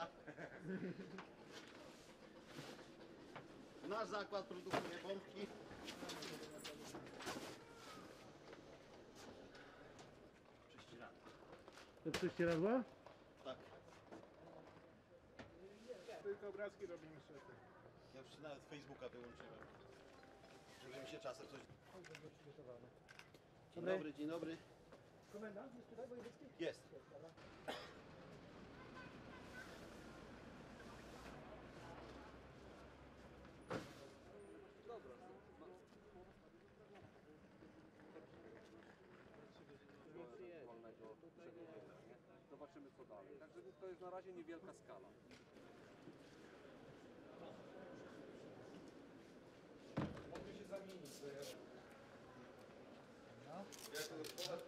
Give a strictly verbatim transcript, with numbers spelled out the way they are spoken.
Polska. Nasz zakład produkuje bombki. Prześcieradła. To prześcieradła? Tak. Tylko obrazki robimy szefy. Ja już nawet Facebooka wyłączyłem. Żeby mi się czasem coś... Dzień dobry, dzień dobry. Komendant jest tutaj wojewódzki? Jest. Dobra. Wolnego przechodzenia, nie? Zobaczymy co dalej. Także to jest na razie niewielka skala. Mogę się zamienić.